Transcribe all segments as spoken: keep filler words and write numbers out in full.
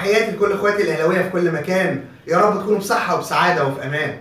تحياتي لكل اخواتي الاهلاويه في كل مكان، يا رب تكونوا بصحه وبسعاده وفي امان.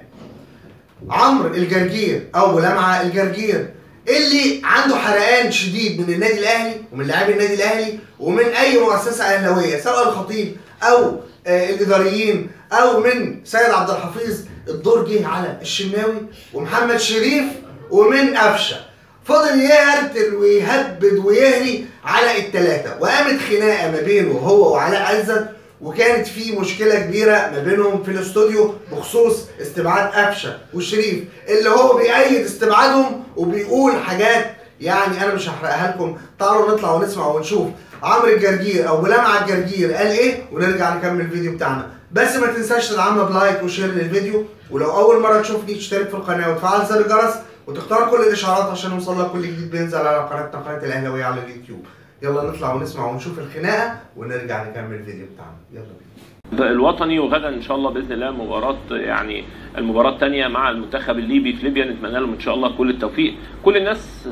عمرو الجرجير او ابو لمعه الجرجير اللي عنده حرقان شديد من النادي الاهلي ومن لاعبي النادي الاهلي ومن اي مؤسسه اهلاويه، سواء الخطيب او آه الاداريين او من سيد عبد الحفيظ. الدور جه على الشناوي ومحمد شريف ومن قفشه، فضل يهرتل ويهبد ويهري على الثلاثه، وقامت خناقه ما بينه هو وعلاء عزت، وكانت في مشكله كبيره ما بينهم في الاستوديو بخصوص استبعاد قفشه وشريف، اللي هو بيأيد استبعادهم وبيقول حاجات يعني انا مش هحرقها لكم. تعالوا نطلع ونسمع ونشوف عمرو الجرجير او ابو لمعه الجرجير قال ايه، ونرجع نكمل الفيديو بتاعنا. بس ما تنساش تدعمنا بلايك وشير للفيديو، ولو اول مره تشوفني اشترك في القناه وتفعل زر الجرس وتختار كل الاشعارات عشان يوصلك كل جديد بينزل على قناتنا قناه الاهلاويه على اليوتيوب. يلا نطلع ونسمع ونشوف الخناقه ونرجع نكمل الفيديو بتاعنا. يلا بينا. الوطني، وغدا ان شاء الله باذن الله مباراه، يعني المباراه الثانيه مع المنتخب الليبي في ليبيا، نتمنى لهم ان شاء الله كل التوفيق. كل الناس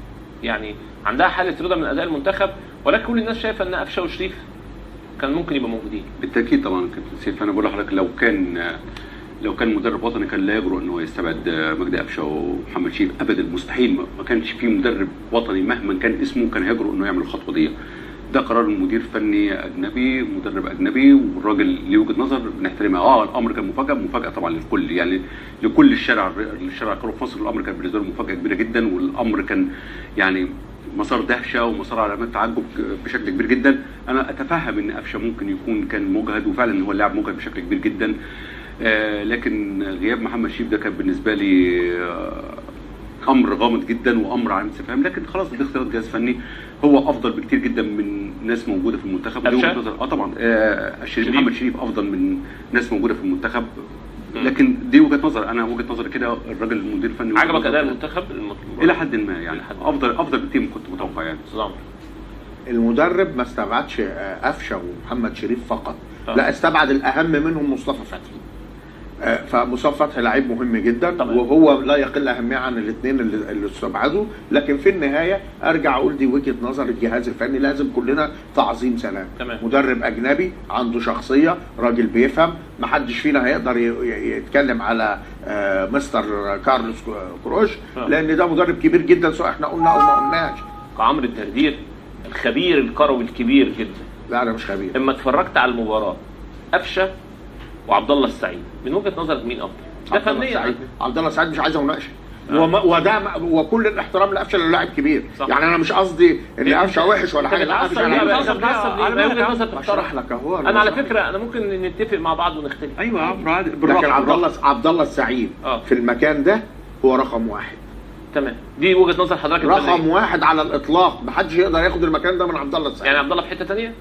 يعني عندها حاله رضا من اداء المنتخب، ولكن كل الناس شايفه ان قفشه وشريف كان ممكن يبقى موجودين. بالتاكيد طبعا كابتن سيف، انا بقول لحضرتك لو كان لو كان مدرب وطني كان لا يجرؤ انه يستبعد مجدي قفشه ومحمد شريف ابدا، مستحيل. ما كانش في مدرب وطني مهما كان اسمه كان هيجرؤ انه يعمل الخطوه دي. ده قرار المدير فني اجنبي، مدرب اجنبي، والراجل ليه وجهه نظر بنحترمها. اه الامر كان مفاجاه، مفاجاه طبعا للكل، يعني لكل الشارع الشارع الكروي في مصر. الامر كان بالنسبه له مفاجاه كبيره جدا، والامر كان يعني مسار دهشه ومسار علامات تعجب بشكل كبير جدا. انا اتفهم ان قفشه ممكن يكون كان مجهد، وفعلا هو اللاعب مجهد بشكل كبير جدا، آه لكن غياب محمد شريف ده كان بالنسبه لي آه امر غامض جدا وامر علامه استفهام. لكن خلاص ده اختيار جهاز فني، هو افضل بكتير جدا من ناس موجوده في المنتخب. اه طبعا آه شريف محمد شريف افضل من ناس موجوده في المنتخب، لكن دي وجهه نظر. انا وجهه نظري كده. الراجل المدير الفني عجبك اداء المنتخب الى حد ما، يعني افضل افضل بكتير من كنت متوقع. يعني المدرب ما استبعدش قفشه ومحمد شريف فقط، أه. لا استبعد الاهم منهم مصطفى فتحي. فمصطفى فتحي لعيب مهم جدا طبعا، وهو لا يقل اهميه عن الاثنين اللي, اللي استبعدوا. لكن في النهايه ارجع اقول دي وجهه نظر الجهاز الفني، لازم كلنا تعظيم سلام. تمام. مدرب اجنبي عنده شخصيه، راجل بيفهم، ما حدش فينا هيقدر يتكلم على مستر كارلوس كروش، لان ده مدرب كبير جدا سواء احنا قلنا او ما قلناش. عمرو الجرجير الخبير الكروي الكبير جدا. لا انا مش خبير. اما اتفرجت على المباراه، قفشه وعبد الله السعيد، من وجهه نظرك مين افضل؟ ده فنيا. عبد الله السعيد مش عايز مناقشه، وده وكل الاحترام لقفشه لانه لاعب كبير. صح. يعني انا مش قصدي ان قفشه وحش ولا حاجه، لا قفشه لاعب بصراحه لك اهو. انا على فكره انا ممكن نتفق مع بعض ونختلف. ايوه عادي. لكن عبد الله عبد الله السعيد آه. في المكان ده هو رقم واحد. تمام، دي وجهه نظر حضرتك. رقم واحد على الاطلاق، محدش يقدر ياخد المكان ده من عبد الله السعيد. يعني عبد الله في حته ثانيه؟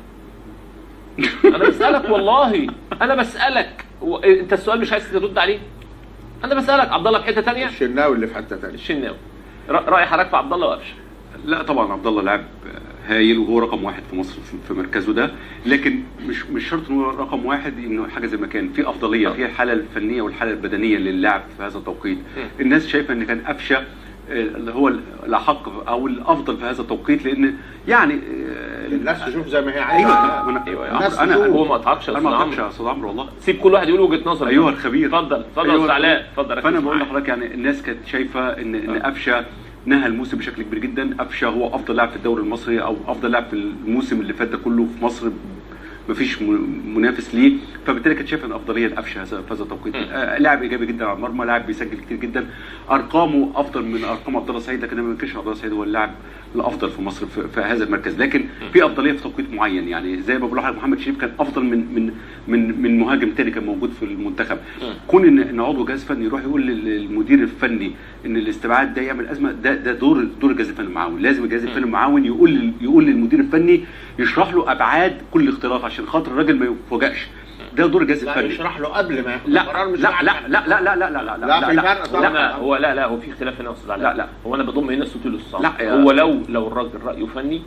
انا بسالك والله، انا بسالك و... انت السؤال مش عايز ترد عليه. انا بسالك عبد الله في حته ثانيه؟ الشناوي اللي في حته ثانيه. الشناوي. راي حضرتك في عبد الله وقفشه؟ لا طبعا عبد الله لاعب هايل، وهو رقم واحد في مصر في مركزه ده، لكن مش مش شرط انه رقم واحد انه حاجه زي ما كان في افضليه في الحاله الفنيه والحاله البدنيه للاعب في هذا التوقيت. الناس شايفه ان كان قفشه اللي هو الاحق او الافضل في هذا التوقيت، لان يعني الناس تشوف زي ما هي عايزه. ايوه انا ايوه انا هو ما اتعبش انا ما اتعبش يا استاذ عمرو والله. سيب كل واحد يقول وجهه نظره. ايوه الخبير. اتفضل اتفضل يا استاذ علاء اتفضل. فانا بقول لحضرتك يعني الناس كانت شايفه ان ان قفشه نهى الموسم بشكل كبير جدا. قفشه هو افضل لاعب في الدوري المصري او افضل لاعب في الموسم اللي فات ده كله في مصر، مفيش منافس ليه، فبالتالي كنت شايف ان افضليه لقفشه في هذا التوقيت. آه لاعب ايجابي جدا على المرمى، لاعب بيسجل كتير جدا، ارقامه افضل من ارقام عبد الله السعيد، لكن انا ما بنكرش عبد الله السعيد هو اللاعب الافضل في مصر في, في هذا المركز، لكن في افضليه في توقيت معين. يعني زي ما بقول لحضرتك محمد شريف كان افضل من من من من مهاجم تاني كان موجود في المنتخب. كون ان ان عضو جهاز فني يروح يقول للمدير الفني ان الاستبعاد ده يعمل ازمه، ده ده دور دور الجهاز الفني المعاون. لازم الجهاز الفني المعاون يقول يقول للمدير الفني، يشرح له ابعاد كل اختلاط عشان خاطر الراجل ما يفوجئش. ده دور الجهاز الفني. لا يشرح له قبل ما ياخد القرار. مش لا لا لا لا لا لا لا لا لا في فرق طبعا. لا هو لا لا هو في اختلاف هنا يا استاذ علاء. لا لا هو انا بضم هنا الصوت للصوت. لا هو لو لو الراجل رايه فني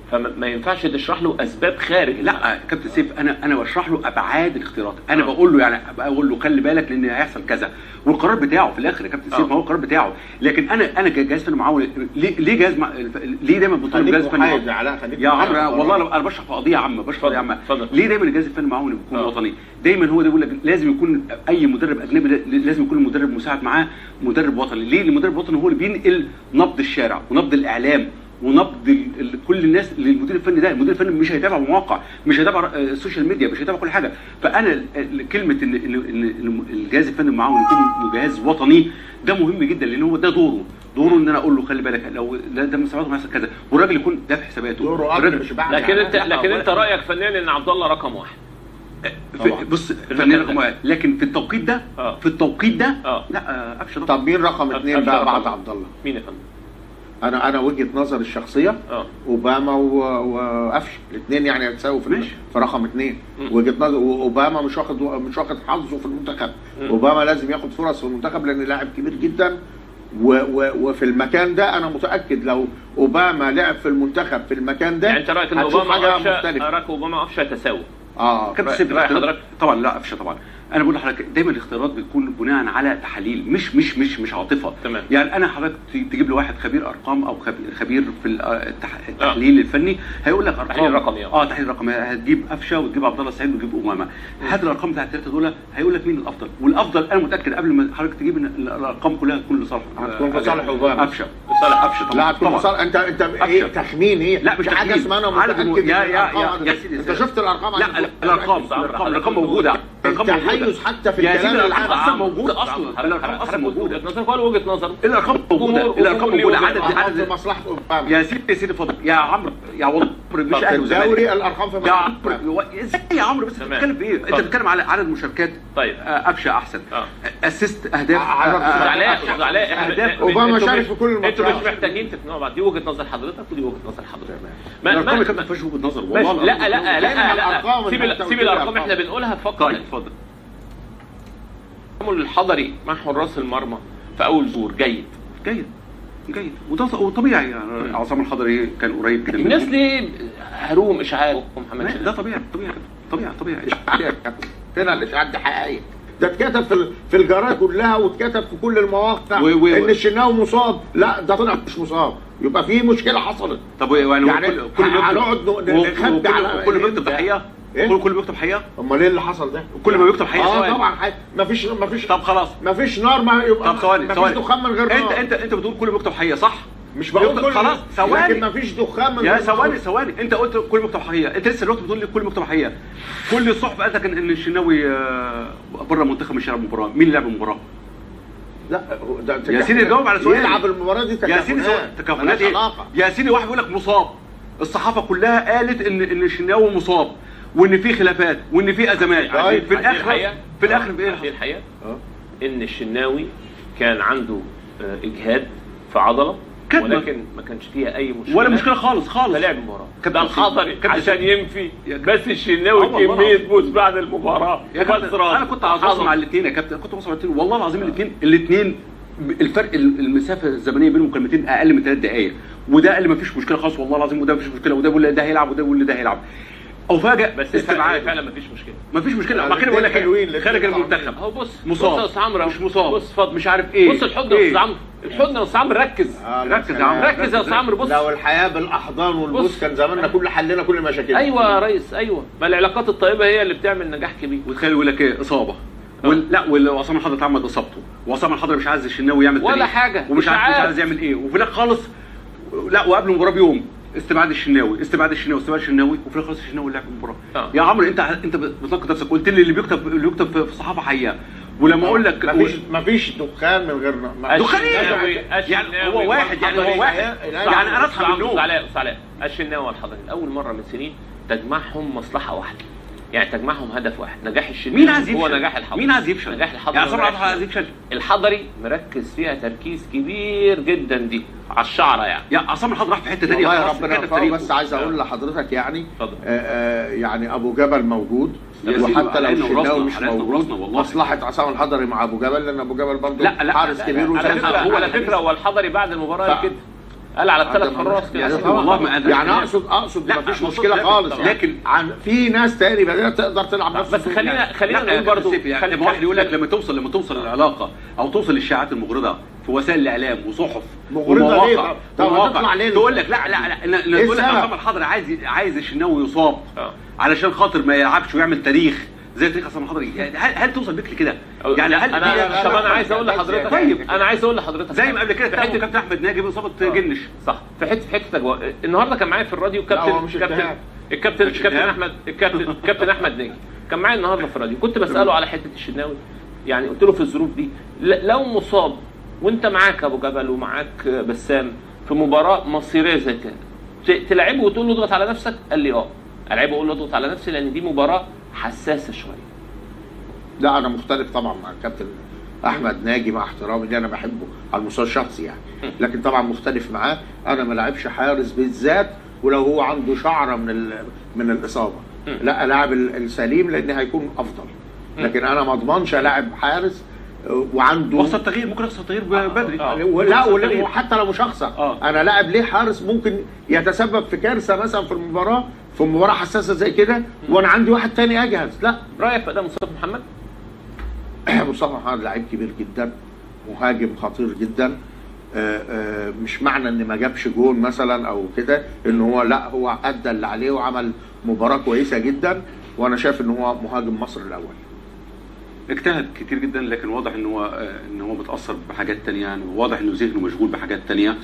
فما ينفعش تشرح له اسباب خارج. لا كابتن سيف انا انا بشرح له ابعاد الاختيارات، انا أوه. بقول له يعني بقول له خلي بالك لان هيحصل كذا، والقرار بتاعه في الاخر يا كابتن سيف، ما هو القرار بتاعه. لكن انا انا جهاز فني معاون ليه ليه جهاز مع... ليه دايما بطالب جهاز فني يا عمرو؟ والله لو انا بشرح في قضيه يا عم بشرح يا عم ليه دايما الجهاز الفني معاون بيكون وطني؟ دايما هو ده بيقول لك لازم يكون اي مدرب اجنبي لازم يكون المدرب مساعد معاه مدرب وطني. ليه؟ المدرب الوطني هو اللي بينقل نبض الشارع ونبض الاعلام ونبض كل الناس للمدير الفني. ده المدير الفني مش هيتابع مواقع، مش هيتابع السوشيال ميديا، مش هيتابع كل حاجه. فانا كلمه ان ان الجهاز الفني معاون يكون جهاز وطني ده مهم جدا، لان هو ده دوره دوره ان انا اقول له خلي بالك لو ده من سبعته هيحصل كذا، والراجل يكون ده في حساباته دوره. لكن انت لكن انت رايك فنيا ان عبد الله رقم واحد. بص فنان رقم واحد، لكن في التوقيت ده آه. في التوقيت ده آه. لا ابشر. طب مين رقم اثنين بقى بعد عبد الله؟ مين يا فندم؟ انا انا وجهه نظري الشخصيه اه اوباما وقفشه الاثنين يعني يتساووا في في رقم اثنين. وجهه نظر اوباما مش واخد مش واخد حظه في المنتخب. مم. اوباما لازم ياخد فرص في المنتخب لان لاعب كبير جدا، و و وفي المكان ده انا متاكد لو اوباما لعب في المنتخب في المكان ده يعني انت رايك ان اوباما حاجه مختلفه؟ رايك اوباما وقفشه تساوي؟ اه كابتن حضرتك طبعا لا قفشه طبعا. انا بقول لحضرتك دايما الاختيارات بتكون بناء على تحاليل مش مش مش مش عاطفه. تمام. يعني انا حضرتك تجيب لي واحد خبير ارقام او خبير في التحليل آه. الفني هيقول لك ارقام تحليل رقمي اه تحليل رقمي هتجيب قفشه وتجيب عبد الله السعيد وتجيب اوباما. هات الارقام بتاعت الثلاثه دول هيقول لك مين الافضل، والافضل انا متاكد قبل ما حضرتك تجيب الارقام كلها تكون لصالح هتكون لصالح اوباما قفشه لصالح قفشه طبعا. لا هتكون لصالح انت انت ايه تخمين ايه؟ لا مش حاجه اسمها انا متاكد يا يا يا سيدي انت شفت الارقام؟ لا الارقام الارقام موجوده. التحيز حتى في الكلام الارقام اصلا موجوده اصلا. الارقام اصلا موجوده. وجهه نظرك ولا وجهه نظر؟ الارقام موجوده. الارقام موجوده. عدد عدد مصلحه اوباما يا سيدي يا سيدي فضل يا عمرو يا والله مش اهل الدوري الارقام في يا عمرو ازاي يا عمرو بس بتتكلم في ايه؟ انت بتتكلم على عدد مشاركات. طيب قفشه احسن اسيست اهداف علاء علاء اهداف اوباما شارك في كل الماتشات. انتوا مش محتاجين تقنعوا بعض. دي وجهه نظر حضرتك ودي وجهه نظر حضرتك. الارقام ما فيهاش وجهه نظر والله. لا لا لا لا سيب سيب الارقام احنا بنقولها. فكر اتفضل. التعامل الحضري مع حراس المرمى في اول دور جيد جيد جيد وده طبيعي. يعني عصام الحضري كان قريب جدا. الناس ليه هروم اشاعات محمد شريف؟ ده طبيعي طبيعي طبيعي طبيعي اشاعات. هنا الاشاعات دي حقيقيه، ده اتكتب في في الجرايد كلها واتكتب في كل المواقع و... و... ان الشناوي مصاب. لا ده طلع مش مصاب، يبقى في مشكله حصلت. طب يعني, يعني كل هنقعد نخبي على كل ما بيكتب حقيقه كل كل ما بيكتب حقيقه. امال ايه اللي حصل ده؟ كل ما بيكتب حقيقه اه طبعا مفيش مفيش طب خلاص مفيش نار ما يبقى طب ثواني مفيش دخان من غير نار. انت انت انت بتقول كل ما بيكتب حقيقه صح؟ مش بقول كل خلاص ثواني لكن مفيش دخان من يا ثواني ثواني انت قلت كل مكتب حقيقه. انت لسه دلوقتي بتقول لي كل مكتب حقيقه. كل الصحف قالت لك ان الشناوي بره المنتخب مش هيلعب المباراه. مين اللي لعب المباراه؟ لا ده يا سيدي جاوب على سؤالي. يلعب المباراه دي يا سيدي تكهنات ايه؟ يا سيدي واحد بيقول لك مصاب. الصحافه كلها قالت ان ان الشناوي مصاب وان في خلافات وان في ازمات. في الاخر في الاخر في ايه الحقيقه؟ ان الشناوي كان عنده اجهاد في عضله ولكن ما كانش فيها اي مشكله ولا مشكله خالص خالص. فلعب المباراه ده الحضري عشان ينفي بس الشناوي كميه بوس بعد المباراه. انا كنت عاوز مع الاثنين يا كابتن، كنت عاوز مع الاثنين والله العظيم. الاثنين الاثنين الفرق المسافه الزمنيه بينهم كلمتين اقل من ثلاث دقائق، وده قال ما فيش مشكله خالص والله العظيم، وده ما فيش مشكله، وده بيقول ده هيلعب وده بيقول ده هيلعب. او فاجئ بس استبعاد فعلا مفيش مشكله مفيش مشكله. ما كده بقول لك خارج المنتخب اهو. بص مصاب بص يا عمرو مش مصاب بص فضل مش عارف ايه. بص الحضن يا استاذ عمرو الحضن يا استاذ عمرو ركز آه ركز يا عمرو ركز يا استاذ عمرو. بص لو الحياه بالاحضان والبوس كان زماننا كل حلنا كل مشاكلنا. ايوه يا ريس ايوه. ما العلاقات الطيبه هي اللي بتعمل نجاح كبير. وتخيل يقول لك ايه اصابه وال... لا وعصام الحضري اتعمد اصابته وعصام الحضري مش عايز الشناوي يعمل ولا حاجه ومش عارف مش عايز يعمل ايه وفي الاخر خالص لا وقبل المباراه بيوم استبعاد الشناوي استبعاد الشناوي استبعاد الشناوي وفي الاخر خالص الشناوي لعب المباراه. آه. يا عمرو انت انت بتناقض نفسك. قلت لي اللي بيكتب اللي بيكتب في الصحافه حقيقه ولما اقول لك مفيش مفيش دخان من غير دخان ايه؟ يعني هو واحد يعني هو واحد يعني انا اصحى من النوم. علاء علاء الشناوي والحضري اول مره من سنين تجمعهم مصلحه واحده، يعني تجمعهم هدف واحد نجاح الشناوي. مين عايز يفشل؟ هو نجاح الحضري. مين عايز يفشل؟ نجاح الحضري. يا عصام الحضري عايز يفشل. الحضري مركز فيها تركيز كبير جدا دي على الشعره يعني. يا عصام الحضري راح في حته ثانيه والله ربنا يوفقه. بس عايز اقول لحضرتك يعني آآ آآ يعني ابو جبل موجود وحتى لو الشناوي مش موجود مصلحه عصام الحضري مع ابو جبل لان ابو جبل برضه حارس كبير. هو على فكره هو الحضري بعد المباراه كده قال على الثلاث حراس كده. يعني والله ما قال يعني اقصد اقصد لا مفيش مقصود مشكله خالص يعني. لكن عن في ناس تاني بدأت تقدر تلعب نفس بس خلينا يعني. خلينا نقول برضه يعني واحد يقول لك لما توصل لما توصل العلاقه او توصل للشائعات المغرضه في وسائل الاعلام وصحف مغرضه ليه؟ طب هتطلع ليه؟ تقول لك لا لا لا تقول لك محمد الحضري عايز عايز الشناوي يصاب علشان خاطر ما يلعبش ويعمل تاريخ زي تاريخ عصام الحضري. يعني هل هل توصل بيك لكده؟ يعني هل انا طب انا عايز اقول لحضرتك طيب انا عايز اقول لحضرتك زي ما قبل كده اتهموا كابتن احمد ناجي باصابه جنش. صح. في حته في حته أجواء. النهارده كان معايا في الراديو الكابتن كابتن الكابتن الكابتن احمد الكابتن الكابتن احمد ناجي كان معايا النهارده في الراديو. كنت بساله على حته الشناوي، يعني قلت له في الظروف دي لو مصاب وانت معاك ابو جبل ومعاك بسام في مباراه مصيريه زي كده تلعبه وتقول له اضغط على نفسك؟ قال لي اه العبه واقول له اضغط على نفسي لان دي مباراه حساسه شويه. لا انا مختلف طبعا مع الكابتن احمد ناجي مع احترامي اللي انا بحبه على المستوى الشخصي يعني، لكن طبعا مختلف معاه. انا ما لعبش حارس بالذات ولو هو عنده شعره من من الاصابه، لا العب السليم لان هيكون افضل، لكن انا ما اضمنش العب حارس وعنده وصل تغيير ممكن يحصل تغيير بدري. آه. لا وحتى لو مش هخسر آه. انا لاعب ليه حارس ممكن يتسبب في كارثه مثلا في المباراه في مباراه حساسه زي كده وانا عندي واحد تاني اجهز. لا رايك في اداء مصطفى محمد؟ مصطفى محمد لعيب كبير جدا، مهاجم خطير جدا. آآ آآ مش معنى ان ما جابش جون مثلا او كده ان هو لا، هو ادى اللي عليه وعمل مباراه كويسه جدا، وانا شايف ان هو مهاجم مصر الاول. اجتهد كتير جدا لكن واضح ان هو ان هو متاثر بحاجات ثانيه، يعني واضح انه ذهنه مشغول بحاجات ثانيه.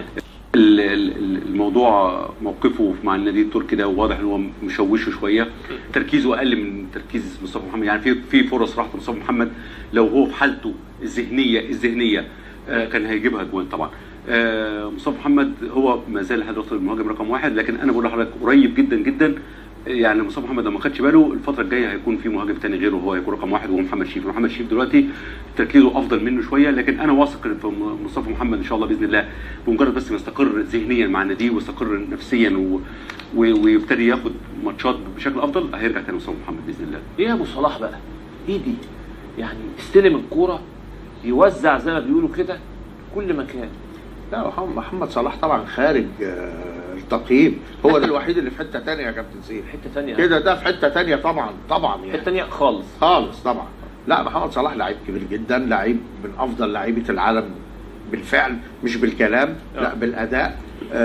الموضوع موقفه مع النادي التركي ده واضح ان هو مشوشه شويه، تركيزه اقل من تركيز مصطفى محمد. يعني في في فرص راحت مصطفى محمد لو هو في حالته الذهنيه الذهنيه كان هيجيبها جوان طبعا. مصطفى محمد هو ما زال لحد دلوقتي المهاجم رقم واحد، لكن انا بقول لحضرتك قريب جدا جدا يعني مصطفى محمد لو ما خدش باله الفتره الجايه هيكون في مهاجم ثاني غيره هو هيكون رقم واحد وهو محمد شريف. محمد شريف دلوقتي تركيزه افضل منه شويه، لكن انا واثق في مصطفى محمد ان شاء الله باذن الله بمجرد بس ما يستقر ذهنيا مع النادي ويستقر نفسيا و... و... ويبتدي ياخد ماتشات بشكل افضل هيرجع تاني مصطفى محمد باذن الله. ايه يا ابو صلاح بقى؟ ايه دي؟ يعني استلم الكوره يوزع زي ما بيقولوا كده كل مكان. لا محمد صلاح طبعا خارج التقييم، هو ده الوحيد اللي في حته ثانيه يا كابتن سيف. حته ثانيه كده ده في حته ثانيه طبعا طبعا يعني حته ثانيه خالص خالص طبعا. لا محمد صلاح لعيب كبير جدا، لعيب من افضل لعيبه العالم بالفعل مش بالكلام لا بالاداء.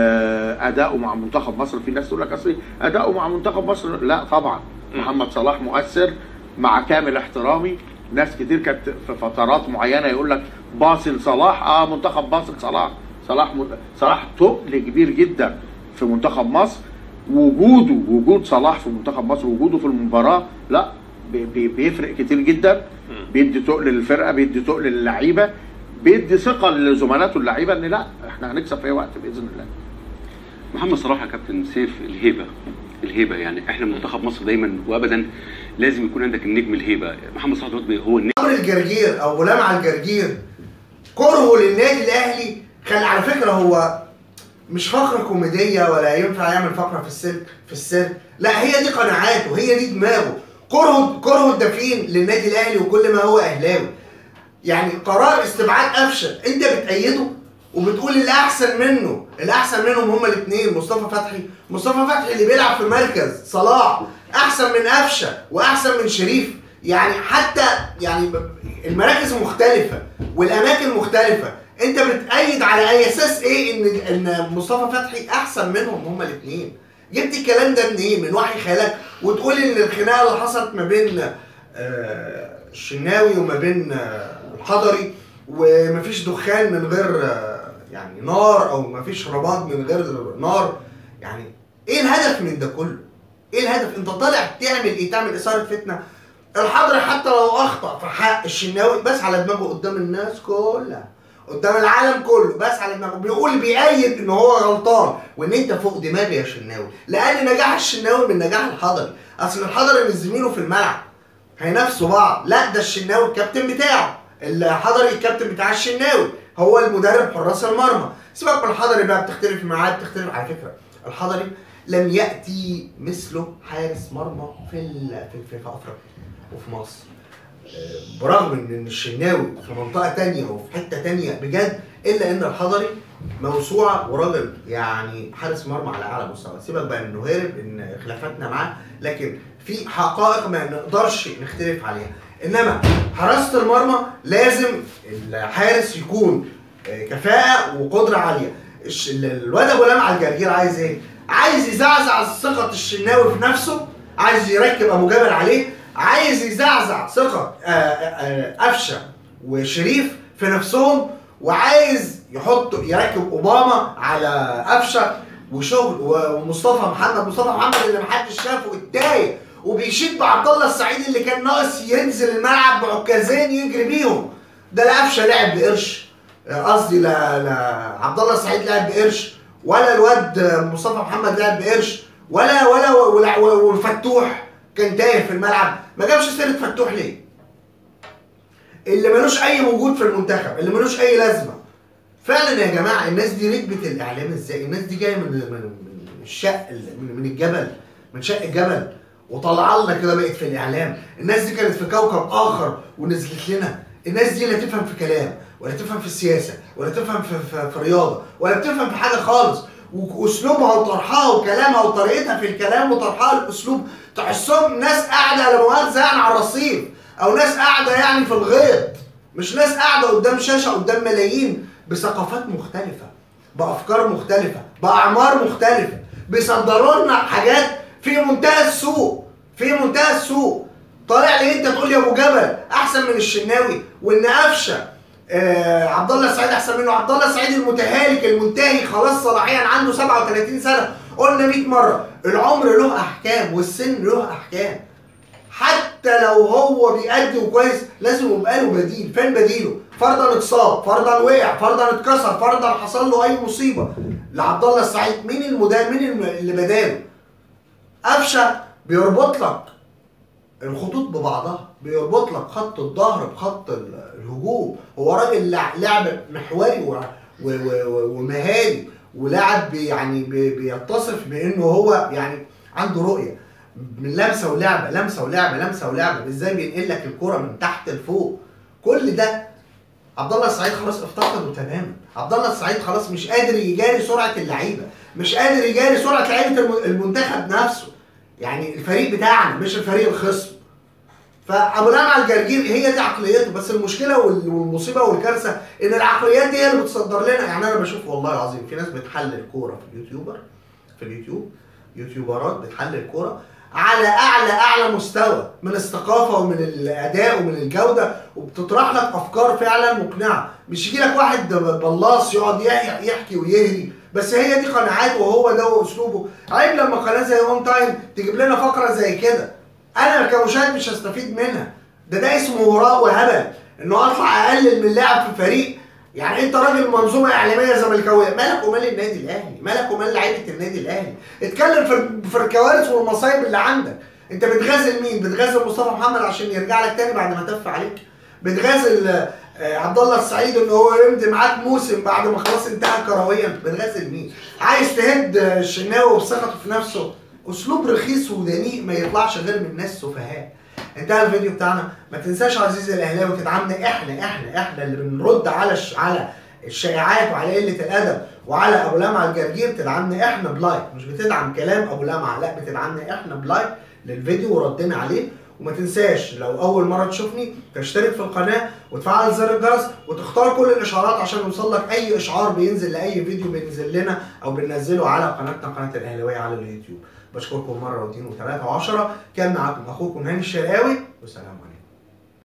اداؤه مع منتخب مصر في ناس تقول لك اصل اداؤه مع منتخب مصر، لا طبعا محمد صلاح مؤثر مع كامل احترامي. ناس كتير كانت في فترات معينه يقول لك باصي لصلاح، اه منتخب باصي لصلاح. صلاح م... صلاح تقل كبير جدا في منتخب مصر. وجوده وجود صلاح في منتخب مصر وجوده في المباراه لا بي... بيفرق كتير جدا، بيدي تقل للفرقه، بيدي تقل للعيبه، بيدي ثقه لزملاته اللعيبه ان لا احنا هنكسب في اي وقت باذن الله. محمد صلاح يا كابتن سيف الهيبه الهيبه يعني احنا منتخب مصر دايما وابدا لازم يكون عندك النجم الهيبه. محمد صلاح دلوقتي هو النجم. عمرو الجرجير او لمعه الجرجير كرهه للنادي الاهلي كان على فكره هو مش فقره كوميديه ولا ينفع يعمل فقره في السيرك في السيرك، لا هي دي قناعاته، هي دي دماغه. كرهه كرهه الدفين للنادي الاهلي وكل ما هو اهلاوي. يعني قرار استبعاد قفشه انت بتأيده وبتقول اللي احسن منه، اللي احسن منهم هما الاثنين مصطفى فتحي، مصطفى فتحي اللي بيلعب في مركز صلاح احسن من قفشه واحسن من شريف. يعني حتى يعني المراكز مختلفه والاماكن مختلفه، انت بتأيد على اي اساس ايه ان ان مصطفى فتحي احسن منهم هما الاثنين؟ جبت الكلام ده منين؟ إيه؟ من وحي خيالك؟ وتقول ان الخناقه اللي حصلت ما بين آه الشناوي وما بين آه الحضري ومفيش دخان من غير آه يعني نار او مفيش رباط من غير نار. يعني ايه الهدف من ده كله؟ ايه الهدف؟ انت طالع تعمل ايه؟ تعمل اثاره فتنه. الحضري حتى لو اخطا في حق الشناوي بس على دماغه قدام الناس كلها، قدام العالم كله، بس على دماغه بيقول بيأيد ان هو غلطان وان انت فوق دماغي يا شناوي، لان نجاح الشناوي من نجاح الحضري. اصل الحضري مش زميله في الملعب هينافسوا بعض، لا ده الشناوي الكابتن بتاعه، الحضري الكابتن بتاع الشناوي، هو المدرب حراس المرمى. سيبك من الحضري بقى، بتختلف معاه بتختلف. على فكره الحضري لم ياتي مثله حارس مرمى في في, في افريقيا وفي مصر. برغم ان الشناوي في منطقه ثانيه وفي حته ثانيه بجد، الا ان الحضري موسوعه وراجل يعني حارس مرمى على اعلى مستوى. سيبك بقى انه هارب، ان خلافاتنا معاه، لكن في حقائق ما نقدرش نختلف عليها. انما حراسه المرمى لازم الحارس يكون كفاءه وقدره عاليه. الواد ابو لمعه الجرجير عايز ايه؟ عايز يزعزع ثقه الشناوي في نفسه، عايز يركب ابو جبل عليه، عايز يزعزع ثقه قفشه وشريف في نفسهم، وعايز يحط يركب اوباما على قفشه وشغل ومصطفى محمد. مصطفى محمد اللي محدش شافه التايه وبيشيد بعبد الله السعيد اللي كان ناقص ينزل الملعب بعكازين يجري بيهم. ده لا قفشه لعب بقرش، قصدي لا لا عبد الله السعيد لعب بقرش، ولا الواد مصطفى محمد لعب بقرش، ولا ولا والفتوح كان تايه في الملعب. ما جابش سيره فتوح ليه؟ اللي ملوش اي وجود في المنتخب، اللي ملوش اي لازمه. فعلا يا جماعه الناس دي ركبت الاعلام ازاي؟ الناس دي جايه من من الشق من الجبل، من شق الجبل وطلع لنا كده بقت في الاعلام. الناس دي كانت في كوكب اخر ونزلت لنا. الناس دي لا تفهم في كلام، ولا تفهم في السياسه، ولا تفهم في, في, في رياضه، ولا بتفهم في حاجه خالص. واسلوبها وطرحها وكلامها وطريقتها في الكلام وطرحها الاسلوب تحسهم ناس قاعده لا مؤاخذه يعني على الرصيف، او ناس قاعده يعني في الغيط، مش ناس قاعده قدام شاشه قدام ملايين بثقافات مختلفه، بافكار مختلفه، باعمار مختلفه، بيصدروا لنا حاجات في منتهى السوء، في منتهى السوء. طالع لي انت تقول لي ابو جبل احسن من الشناوي، وان قفشه آه عبد الله السعيد احسن منه. عبد الله السعيد المتهالك المنتهي خلاص صلاحيا عنده سبعة وثلاثين سنه. قلنا مئة مره العمر له احكام والسن له احكام. حتى لو هو بيأدي كويس لازم يبقى له بديل. فين بديله؟ فرضا اتصاب، فرضا وقع، فرضا اتكسر، فرضا حصل له اي مصيبه لعبد الله السعيد، مين المدافع؟ مين اللي بداله؟ قفشه بيربط لك الخطوط ببعضها، بيربط لك خط الظهر بخط الهجوم. هو راجل لعب محوري ومهاري، ولاعب يعني بيتصف بانه هو يعني عنده رؤيه من لمسه ولعبه، لمسه ولعبه، لمسه ولعبه، ازاي بينقل لك الكره من تحت لفوق. كل ده عبد الله السعيد خلاص افتقده تماما. عبد الله السعيد خلاص مش قادر يجاري سرعه اللعيبه، مش قادر يجاري سرعه لعيبه المنتخب نفسه، يعني الفريق بتاعنا مش الفريق الخصم. فابو لمعه الجرجير هي دي عقليته. بس المشكله والمصيبه والكارثه ان العقليات دي هي اللي بتصدر لنا. يعني انا بشوف والله العظيم في ناس بتحلل كوره في اليوتيوبر، في اليوتيوب يوتيوبرات بتحلل كوره على اعلى اعلى مستوى من الثقافه ومن الاداء ومن الجوده، وبتطرح لك افكار فعلا مقنعه. مش يجي لك واحد بلاص يقعد يحكي ويهري، بس هي دي قناعاته وهو ده اسلوبه. عيب لما قناه زي اون تايم تجيب لنا فقره زي كده انا كمشاهد مش هستفيد منها. ده ده اسمه هراء وهبل، انه اطلع اقلل من لاعب في فريق. يعني انت راجل منظومه اعلاميه زملكاويه، مالك ومال النادي الاهلي؟ مالك ومال لعيبه النادي الاهلي؟ اتكلم في في الكوارث والمصايب اللي عندك. انت بتغازل مين؟ بتغازل مصطفى محمد عشان يرجع لك تاني بعد ما تف عليك؟ بتغازل عبد الله السعيد ان هو يمضي معاك موسم بعد ما خلاص انتهى كرويا؟ بتغازل مين؟ عايز تهد الشناوي وثقته في نفسه؟ اسلوب رخيص ودنيء ما يطلعش غير من ناس سفهاء. انتهى الفيديو بتاعنا. ما تنساش عزيزي الاهلاوي تدعمنا احنا احنا احنا اللي بنرد على الش... على الشائعات وعلى قله الادب وعلى ابو لمعه الجرجير. تدعمنا احنا بلايك، مش بتدعم كلام ابو لمعه، لا بتدعمنا احنا بلايك للفيديو وردنا عليه. وما تنساش لو اول مره تشوفني تشترك في القناه وتفعل زر الجرس وتختار كل الاشعارات عشان يوصلك اي اشعار بينزل لاي فيديو بينزل لنا او بننزله على قناتنا قناه الاهلاويه على اليوتيوب. بشكركم مره واثنين وثلاثه وعشره. كان معاكم اخوكم هاني الشرقاوي، والسلام عليكم.